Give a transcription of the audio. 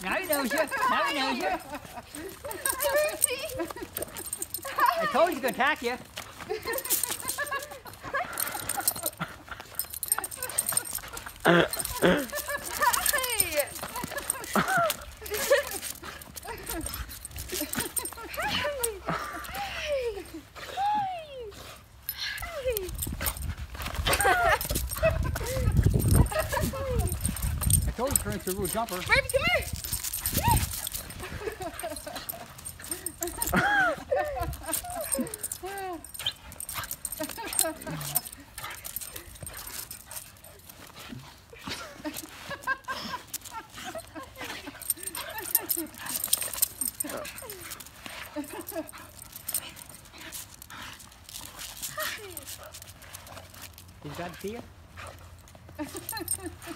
Now he knows you. Now he knows you. Bertie. I told you he's gonna attack you. I told you to turn into a real jumper. Bertie, come here. Did God see you?